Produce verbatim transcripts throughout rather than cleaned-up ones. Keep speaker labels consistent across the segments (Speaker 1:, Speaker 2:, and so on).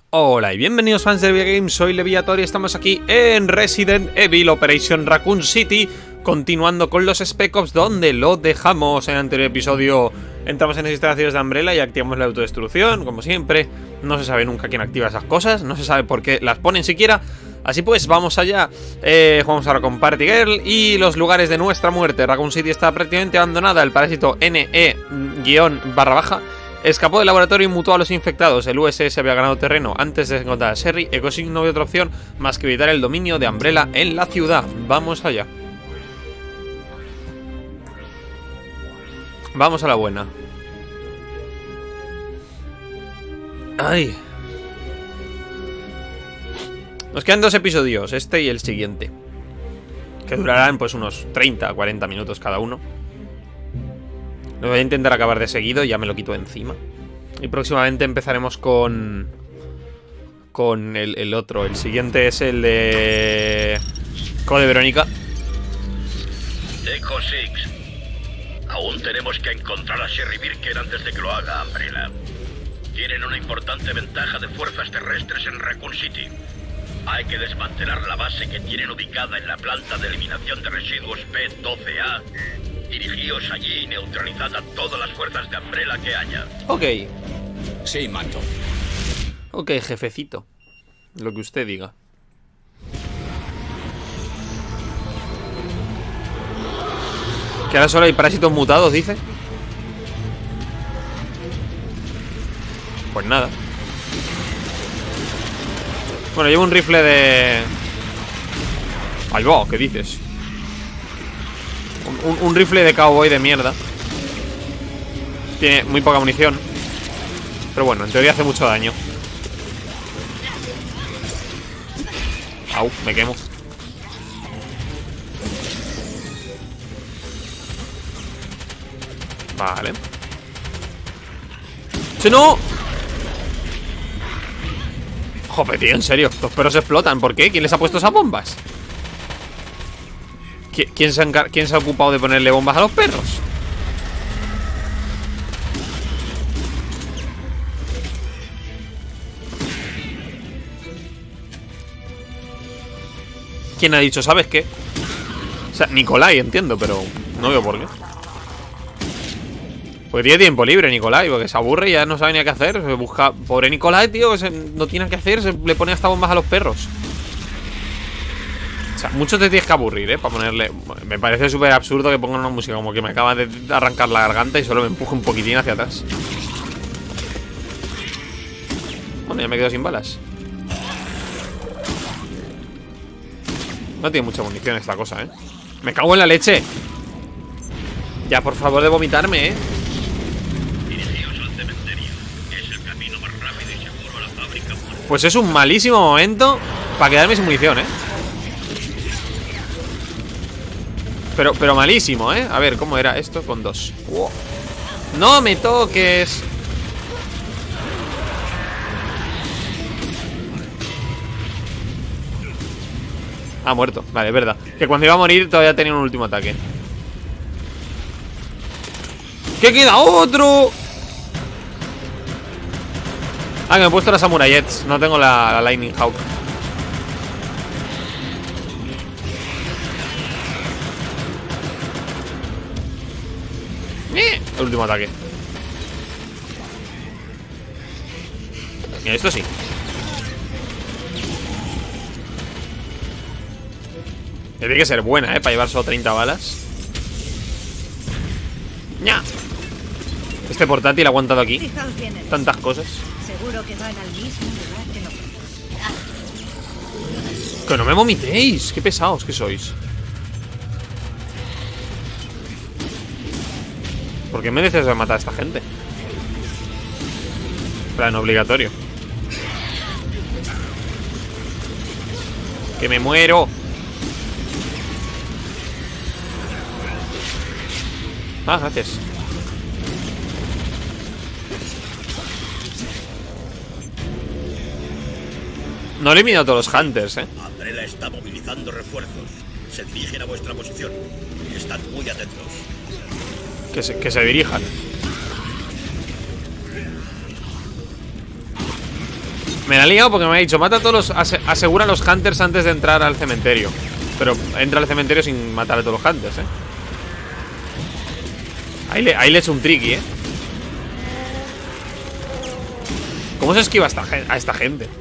Speaker 1: Hola y bienvenidos fans de Videogames, soy Leviator y estamos aquí en Resident Evil Operation Raccoon City, continuando con los Spec Ops donde lo dejamos. En el anterior episodio entramos en las instalaciones de Umbrella y activamos la autodestrucción, como siempre. No se sabe nunca quién activa esas cosas, no se sabe por qué las ponen siquiera. Así pues, vamos allá. eh, Jugamos ahora con Party Girl y los lugares de nuestra muerte. Raccoon City está prácticamente abandonada. El parásito N E barra baja escapó del laboratorio y mutó a los infectados. El U S S había ganado terreno antes de encontrar a Sherry. Ecosig no había otra opción más que evitar el dominio de Umbrella en la ciudad. Vamos allá. Vamos a la buena. Ay. Nos quedan dos episodios, este y el siguiente, que durarán pues unos treinta a cuarenta minutos cada uno. Lo voy a intentar acabar de seguido, ya me lo quito encima. Y próximamente empezaremos con Con el, el otro. El siguiente es el de Code Verónica.
Speaker 2: Echo seis. Aún tenemos que encontrar a Sherry Birkin antes de que lo haga Umbrella. Tienen una importante ventaja de fuerzas terrestres en Raccoon City. Hay que desmantelar la base que tienen ubicada en la planta de eliminación de residuos P doce A. Dirigíos allí y neutralizad a todas las fuerzas de Umbrella que haya.
Speaker 1: Ok.
Speaker 3: Sí, Manto.
Speaker 1: Ok, jefecito. Lo que usted diga. Que ahora solo hay parásitos mutados, dice. Pues nada. Bueno, llevo un rifle de... Ahí va, ¿qué dices? Un, un, un rifle de cowboy de mierda. Tiene muy poca munición, pero bueno, en teoría hace mucho daño. Au, me quemo. Vale. ¡Si no! Joder, tío, en serio, los perros explotan. ¿Por qué? ¿Quién les ha puesto esas bombas? ¿Quién se, ha ¿Quién se ha ocupado de ponerle bombas a los perros? ¿Quién ha dicho, ¿sabes qué? O sea, Nikolai, entiendo, pero no veo por qué. Porque tiene tiempo libre Nikolai, porque se aburre y ya no sabe ni qué hacer. Se busca, pobre Nikolai, tío, que se, no tiene que hacer, se le pone hasta bombas a los perros. O sea, mucho te tienes que aburrir, ¿eh? Para ponerle... Me parece súper absurdo que pongan una música como que me acaba de arrancar la garganta y solo me empuje un poquitín hacia atrás. Bueno, ya me quedo sin balas. No tiene mucha munición esta cosa, ¿eh? Me cago en la leche. Ya, por favor, de vomitarme, ¿eh? Pues es un malísimo momento para quedarme sin munición, ¿eh? Pero, pero malísimo, ¿eh? A ver, ¿cómo era esto? Con dos. Wow. ¡No me toques! Ha muerto, vale, es verdad. Que cuando iba a morir todavía tenía un último ataque. ¡Que queda otro! Ah, que me he puesto las Samurai Jets. No tengo la, la Lightning Hawk. ¡Eh! El último ataque. Mira, esto sí. Tiene que ser buena, ¿eh? Para llevar solo treinta balas. ¡Ya! Este portátil ha aguantado aquí tantas cosas.
Speaker 4: Seguro que van al mismo lugar que nosotros.
Speaker 1: Que no me vomitéis. Qué pesados que sois. ¿Por qué me dices de matar a esta gente? Plan obligatorio. Que me muero. Ah, gracias. No he eliminado a todos los Hunters, eh.
Speaker 2: Umbrella está movilizando refuerzos. Se dirigen a vuestra posición. Estad muy atentos.
Speaker 1: Que se, que se dirijan. Me la he liado porque me ha dicho: mata a todos los... ase- asegura a los hunters antes de entrar al cementerio. Pero entra al cementerio sin matar a todos los hunters, eh. Ahí le, ahí le he hecho un tricky, eh. ¿Cómo se esquiva a esta, a esta gente?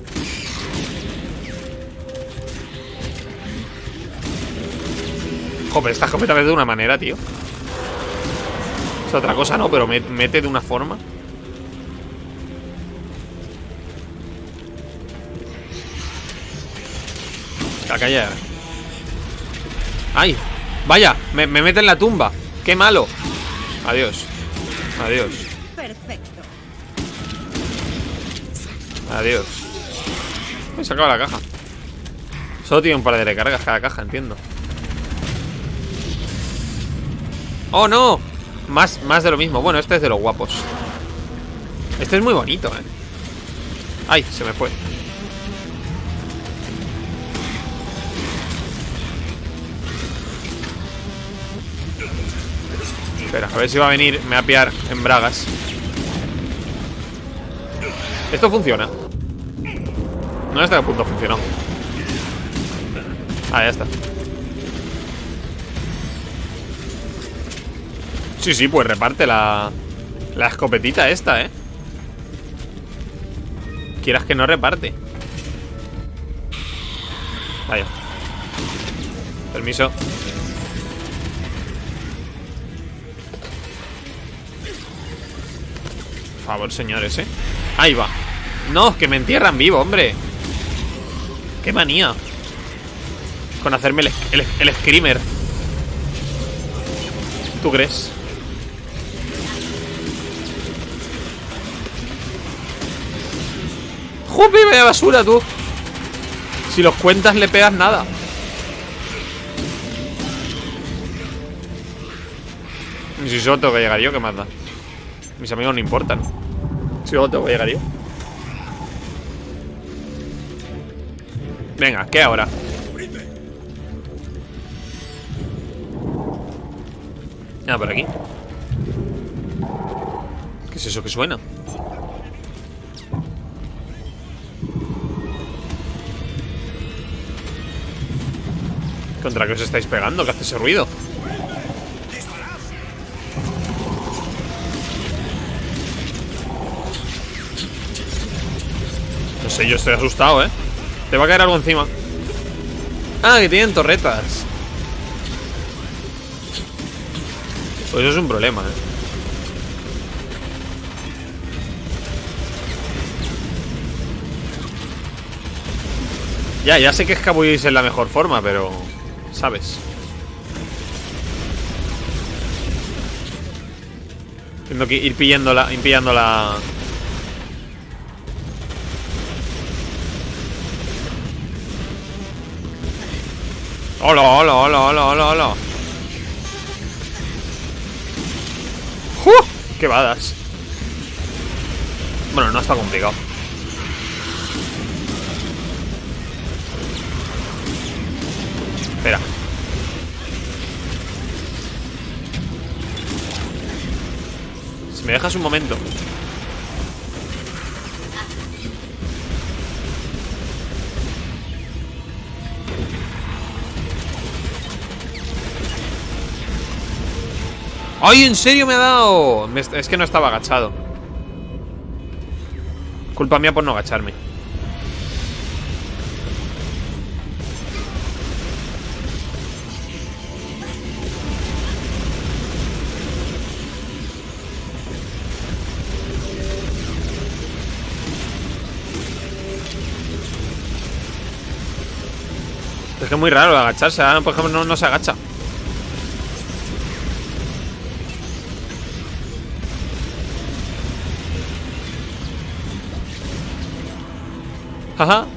Speaker 1: Joder, esta escopeta mete de una manera, tío. Es otra cosa, ¿no? Pero me, mete de una forma. A callar. ¡Ay! Vaya, me, me mete en la tumba. ¡Qué malo! Adiós. Adiós.
Speaker 4: Perfecto.
Speaker 1: Adiós. Me he sacado la caja. Solo tiene un par de recargas cada caja, entiendo. ¡Oh, no! Más, más de lo mismo. Bueno, este es de los guapos. Este es muy bonito, eh. ¡Ay! Se me fue. Espera, a ver si va a venir. Me va a pillar en bragas. Esto funciona. No sé hasta qué punto funcionó. Ah, ya está. Sí, sí, pues reparte la La escopetita esta, eh. Quieras que no, reparte. Vaya. Permiso. Por favor, señores, eh. Ahí va. No, que me entierran vivo, hombre. Qué manía con hacerme el, el, el screamer. ¿Tú crees? ¡Jope! Vaya basura, tú. Si los cuentas le pegas nada. Y si solo tengo que llegar yo, ¿qué más da? Mis amigos no importan. Si solo tengo que llegar yo. Venga, ¿qué ahora? Nada, por aquí. ¿Qué es eso que suena? ¿Contra qué os estáis pegando? ¿Qué hace ese ruido? No sé, yo estoy asustado, ¿eh? Te va a caer algo encima. Ah, que tienen torretas. Pues eso es un problema, ¿eh? Ya, ya sé que escabullirse es la mejor forma, pero... ¿sabes? Tengo que ir pillándola, ir pillándola. Hola, hola, hola, hola, hola, hola. ¡Uh! ¡Qué badas! Bueno, no está complicado. Espera. Si me dejas un momento. ¡Ay, en serio me ha dado! Me, es que no estaba agachado. Culpa mía por no agacharme. Es que es muy raro agacharse. Ahora, por ejemplo, no, no se agacha. Ajá.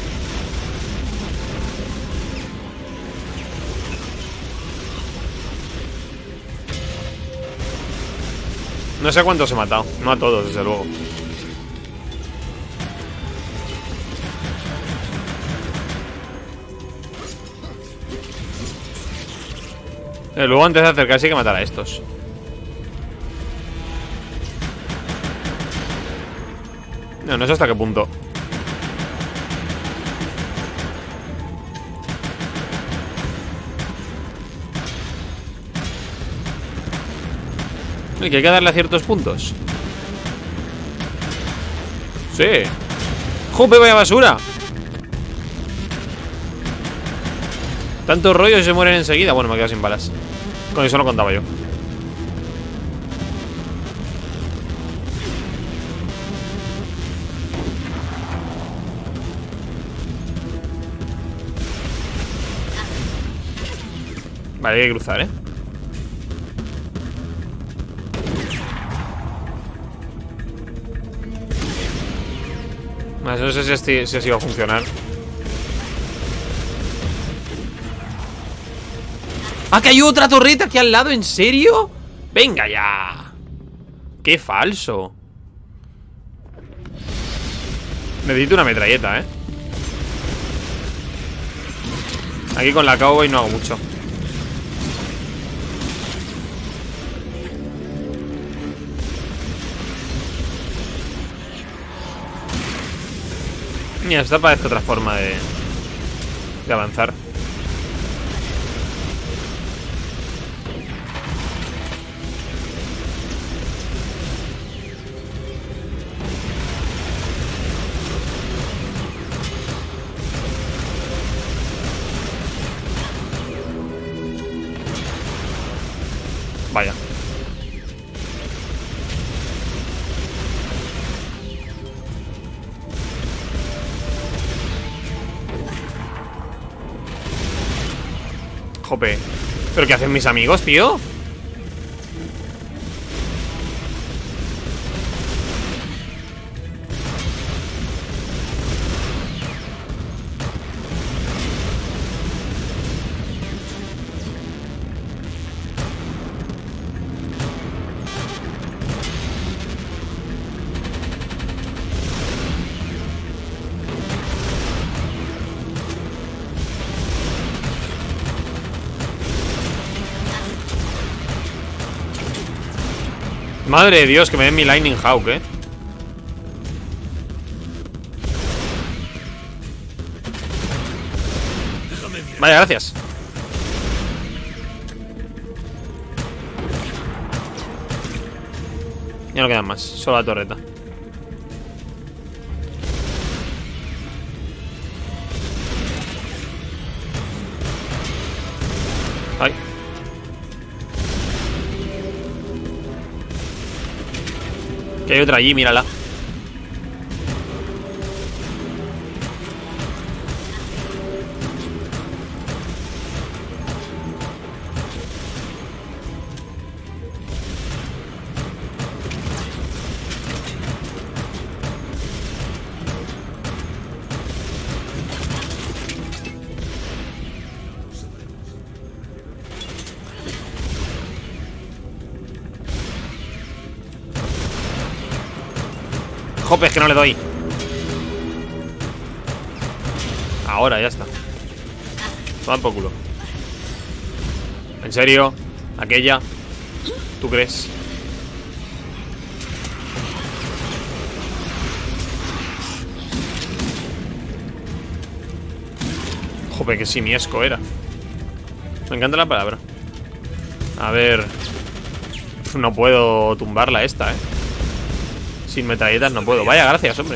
Speaker 1: No sé cuántos he matado. No a todos, desde luego. Eh, luego antes de acercarse hay que matar a estos. No, no sé hasta qué punto Y que hay que darle a ciertos puntos. Sí. ¡Jope, vaya basura! Tantos rollos y se mueren enseguida. Bueno, me he quedado sin balas. Con eso no contaba yo. Vale, hay que cruzar, ¿eh? No sé si así, si así va a funcionar. ¡Ah, que hay otra torreta aquí al lado! ¿En serio? ¡Venga ya! ¡Qué falso! Necesito una metralleta, ¿eh? Aquí con la cowboy no hago mucho. Mira, esta parece otra forma de, de avanzar. Vaya. Jope. ¿Pero qué hacen mis amigos, tío? Madre de Dios, que me den mi Lightning Hawk, eh. Vaya, gracias. Ya no quedan más, solo la torreta. Ay. Que hay otra allí, mírala. Jope, es que no le doy. Ahora, ya está. Toma por culo. ¿En serio? ¿Aquella? ¿Tú crees? Jope, que simiesco era. Me encanta la palabra. A ver. No puedo tumbarla esta, eh. Sin metralletas no puedo. Vaya, gracias, hombre.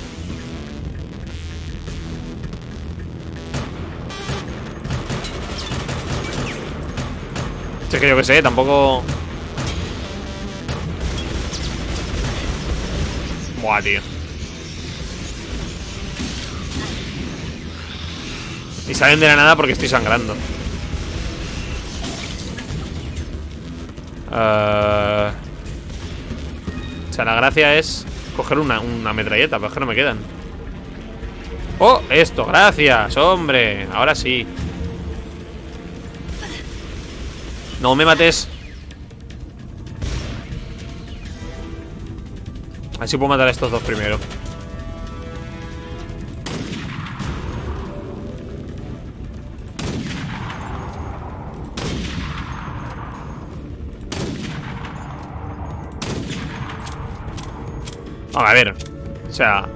Speaker 1: Es que yo que sé, tampoco... Buah, tío. Y salen de la nada porque estoy sangrando. Uh... O sea, la gracia es coger una, una metralleta, pero es que no me quedan. ¡Oh! Esto, gracias, hombre. Ahora sí. No me mates. A ver si puedo matar a estos dos primero. A ver, o sea,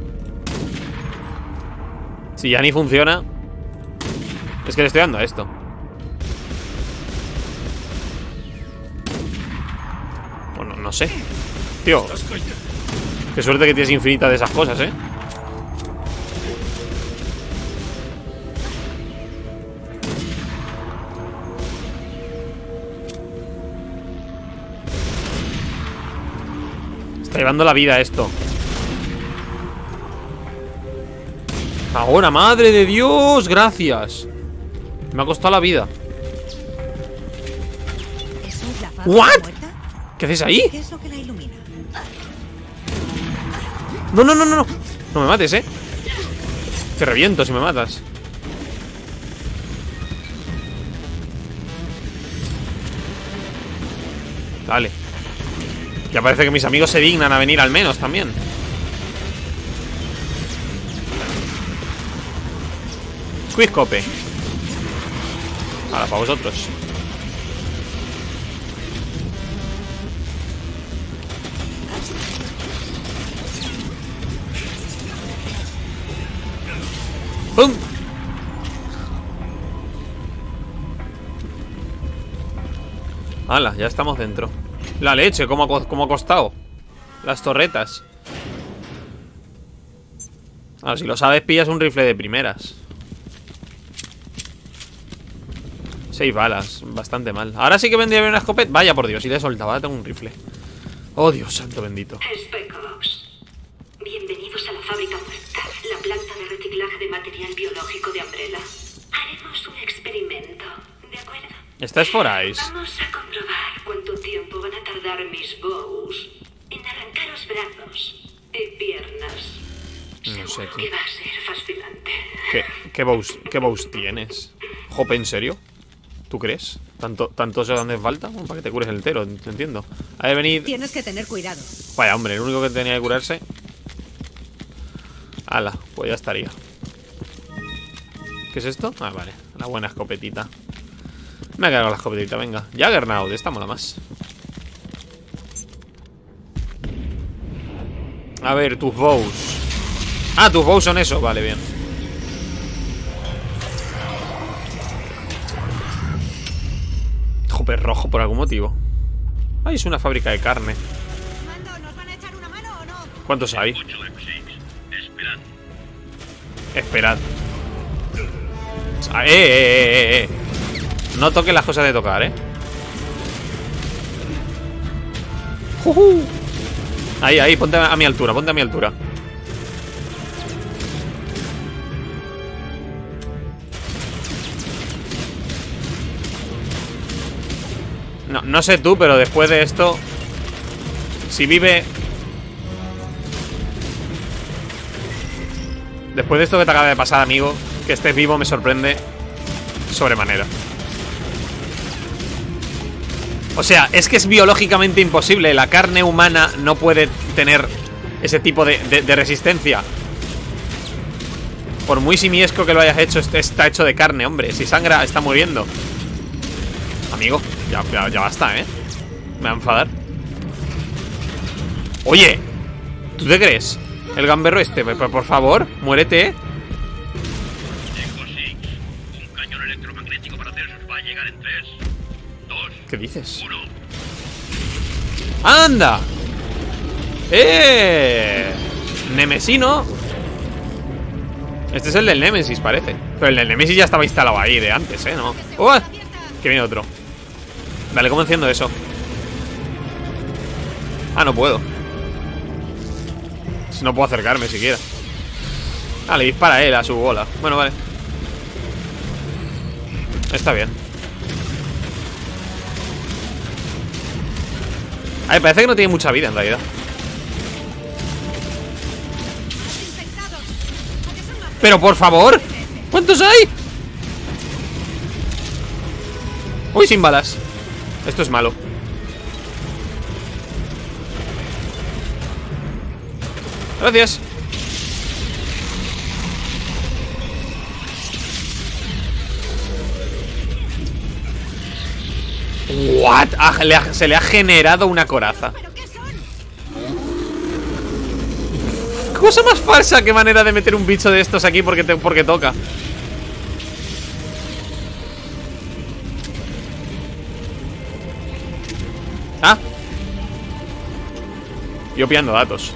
Speaker 1: si ya ni funciona, es que le estoy dando a esto. No sé. Tío, qué suerte que tienes infinita de esas cosas, ¿eh? Está llevando la vida esto. Ahora, madre de Dios, gracias. Me ha costado la vida.
Speaker 4: ¿Eso es la fábrica
Speaker 1: ¿What?
Speaker 4: muerta?
Speaker 1: ¿Qué haces ahí?
Speaker 4: ¿Qué es lo que la ilumina?
Speaker 1: No, no, no, no, no. No me mates, ¿eh? Te reviento si me matas. Dale. Ya parece que mis amigos se dignan a venir al menos también. Quickscope. Ahora, para vosotros. ¡Pum! ¡Hala! Ya estamos dentro. La leche, ¿cómo ha, co- cómo ha costado? Las torretas. Ahora, si lo sabes, pillas un rifle de primeras. Seis balas, bastante mal. Ahora sí que vendría bien una escopeta. Vaya por Dios, y le he soltado, ahora tengo un rifle. Oh, Dios santo bendito.
Speaker 5: Spec Ops. Bienvenidos a la fábrica muerta, la planta de reciclaje de material biológico de Umbrella. Haremos un experimento, ¿de acuerdo?
Speaker 1: Esta es Forais.
Speaker 5: Vamos a comprobar cuánto tiempo van a tardar mis bows en arrancaros brazos y piernas.
Speaker 1: No sé
Speaker 5: Seguro
Speaker 1: qué.
Speaker 5: que va a ser fascinante.
Speaker 1: ¿Qué, qué bows, qué bows tienes? Jope, ¿en serio? ¿Tú crees? ¿Tanto, tanto sé dónde falta? Bueno, para que te cures el entero, te entiendo. Ha de venir...
Speaker 4: Tienes que tener cuidado.
Speaker 1: Vaya, hombre, el único que tenía que curarse. Ala, pues ya estaría. ¿Qué es esto? Ah, vale, la buena escopetita. Me ha quedado la escopetita, venga. Juggernaut, esta mola más. A ver, tus bows. Ah, tus bows son eso, vale, bien. Jope rojo por algún motivo. Ay, es una fábrica de carne.
Speaker 4: Mando, ¿nos van a echar una mano o no?
Speaker 1: ¿Cuántos hay?
Speaker 2: Escucho, X seis. Esperad.
Speaker 1: Esperad. Ah, eh, eh, eh, eh. No toques las cosas de tocar, eh. Juju. Ahí, ahí, ponte a mi altura, ponte a mi altura. No, no sé tú, pero después de esto, si vive... Después de esto que te acaba de pasar, amigo, que estés vivo me sorprende sobremanera. O sea, es que es biológicamente imposible. La carne humana no puede tener ese tipo de, de, de resistencia. Por muy simiesco que lo hayas hecho, está hecho de carne, hombre. Si sangra, está muriendo. Amigo, ya, ya, ya basta, ¿eh? Me va a enfadar. Oye, ¿tú te crees? El gamberro este, por, por favor, muérete, ¿eh?
Speaker 2: Echo seis. Un cañón electromagnético para Celsius va a llegar en tres, dos,
Speaker 1: ¿Qué dices?
Speaker 2: uno.
Speaker 1: ¡Anda! ¡Eh! Nemesino. Este es el del Nemesis, parece. Pero el del Nemesis ya estaba instalado ahí de antes, ¿eh? ¿No? ¡Oh! Que viene otro. Vale, ¿cómo enciendo eso? Ah, no puedo. No puedo acercarme siquiera. Ah, le dispara él a su bola. Bueno, vale. Está bien. A ver, parece que no tiene mucha vida en realidad. Pero por favor, ¿cuántos hay? Uy, sin balas. Esto es malo. Gracias. What? Ah, le ha- se le ha generado una coraza.
Speaker 4: ¿Pero qué son?
Speaker 1: ¿Qué cosa más falsa? Qué manera de meter un bicho de estos aquí porque, te, porque toca. Ah. Yo pillando datos.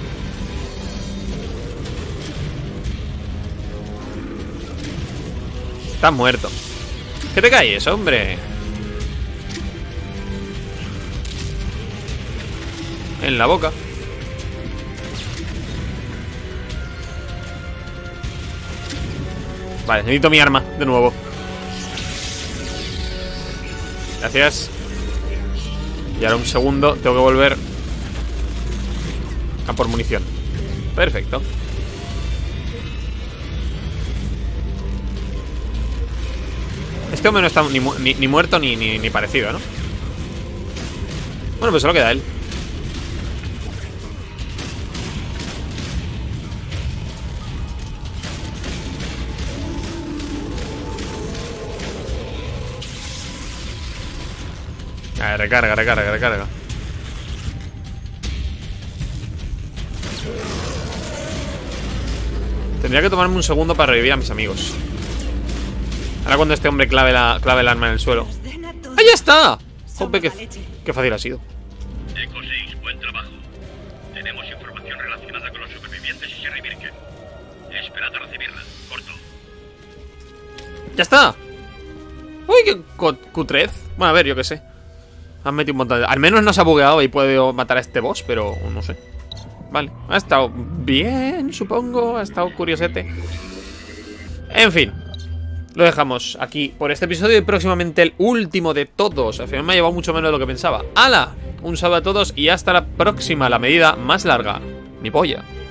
Speaker 1: Estás muerto. ¿Qué te calles, hombre? En la boca. Vale, necesito mi arma de nuevo. Gracias. Y ahora un segundo, tengo que volver a por munición. Perfecto. Este hombre no está ni, mu ni, ni muerto ni, ni, ni parecido, ¿no? Bueno, pues solo queda él. A ver, recarga, recarga, recarga. Tendría que tomarme un segundo para revivir a mis amigos. Ahora cuando este hombre clave, la, clave el arma en el suelo. ¡Ahí está! Jope, qué, qué fácil ha sido.
Speaker 2: Eco seis, buen trabajo. Tenemos información relacionada con los supervivientes y Sherry Birken. Esperad a recibirla. Corto.
Speaker 1: ¡Ya está! ¡Uy, qué cutrez! Bueno, a ver, yo qué sé. Han metido un montón de... Al menos no se ha bugueado y puedo matar a este boss, pero no sé. Vale, ha estado bien, supongo. Ha estado curiosete. En fin, lo dejamos aquí por este episodio y próximamente el último de todos. Al final me ha llevado mucho menos de lo que pensaba. ¡Hala! Un saludo a todos y hasta la próxima, la medida más larga. Mi polla.